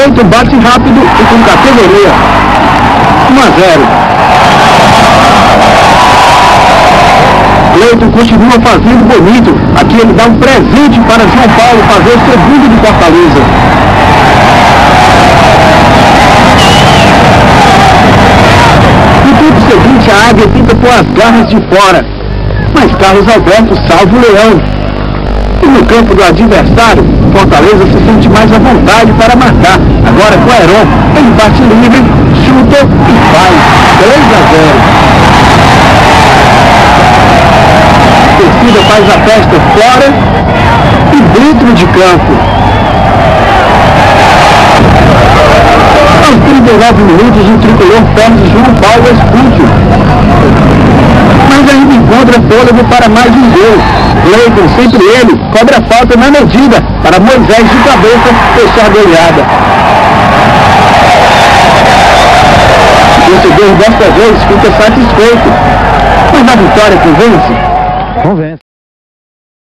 Cleiton bate rápido e com categoria. 1-0. Cleiton continua fazendo bonito. Aqui ele dá um presente para João Paulo fazer o segundo de Fortaleza. No tempo seguinte, a Águia tenta pôr as garras de fora, mas Carlos Alberto salva o Leão. E no campo do adversário, Fortaleza se sente mais à vontade para marcar. Agora com Heron, ele bate livre, chuta e faz 3-0. A torcida faz a festa fora e dentro de campo. Aos 39 minutos, o tricolor perde João Paulo expulso, mas ainda encontra fôlego para mais um gol. Cleiton, sempre ele, cobra a falta na medida para Moisés de cabeça fechar a goleada. O torcedor desta vez fica satisfeito, mas a vitória convence.